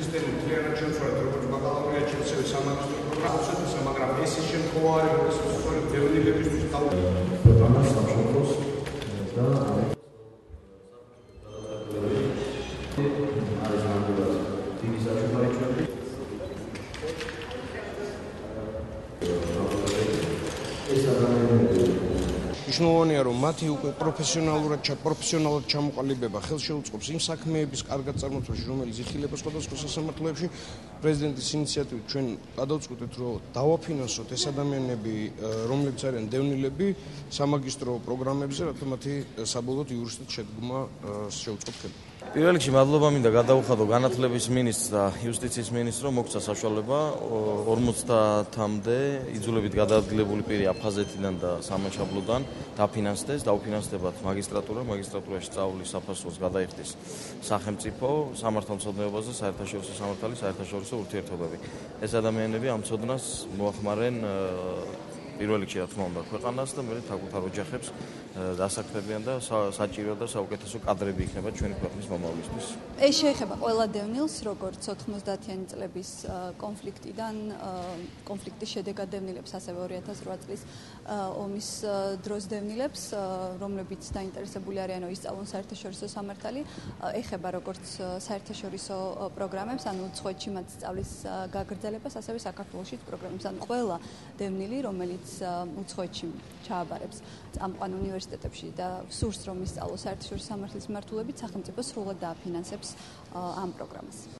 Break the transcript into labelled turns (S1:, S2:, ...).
S1: სისტემა მთლიანად შემცვლად როგორც ბაკალავრიატში, ასევე სამაგისტრო პროგრამებსა, მაგრამ ეს ის შემთხვევა არის, როდესაც სწორედ დევნილებისთვის
S2: ქვეყანას სამშობლოს და არის ნამდვილად დიდი საჩუქარი ჩვენი. ეს ადამიანები
S1: მნიშვნელოვანია, რომ მათი უკვე პროფესიონალურად ჩამოყალიბება ხელს შეუწყობს იმ საქმეების კარგად წარმოთვალში, რომელიც იხილება სხვადასხვა სასამართლოებში. პრეზიდენტის ინიციატივით ჩვენ გადავწყვეტეთ, რომ დავაფინანსოთ ეს ადამიანები, რომლებიც არიან დევნილები, სამაგისტრო პროგრამებზე, რათა მათი საბოლოოდ იურისტად შედგმა შეუწყოთ ხელი.
S3: პირველ რიგში მადლობა მინდა გადავუხადო განათლების მინისტრს და იუსტიციის მინისტრს, რომ მოგცა საშუალება 50-მდე იძულებით გადაადგილებული პირი აფხაზეთიდან და სამაშაბლოდან დაუფინანსდებათ მაგისტრატურაში სწავლის საფასურს გადაიხდის სახელმწიფო სამართალმცოდნეობაზე საერთაშორისო სამართალი, საერთაშორისო ურთიერთობები. ეს ადამიანები ამ ცოდნას მოახმარენ პირველ რიგში რა თქმა უნდა ქვეყანას და მე თაკუთარ ოჯახებს დასაქმებიან და საჭირო და საუკეთესო კადრები იქნება ჩვენი ქვეყნის მომავლისთვის.
S4: ეს შეეხება ყველა დევნილს, როგორც 90-იანი წლების კონფლიქტის შედეგად დევნილებს, ასევე 2008 წლის ომის დროს დევნილებს, რომლებიც დაინტერესებული არიან ისწავლონ საერთაშორისო სამართალი, ეხება როგორც საერთაშორისო პროგრამებს, ანუ უცხოეთში მათ სწავლის გაგრძელებას, ასევე საქართველოშიც პროგრამებს, ანუ ყველა დევნილი, რომელიც უცხოეთში ჩააბარებს წამყვან უნივერსიტეტებში და სურს რომ ისწავლოს საერთაშორისო სამართლის მიმართულებით, სახელმწიფო სრულად დააფინანსებს ამ პროგრამას.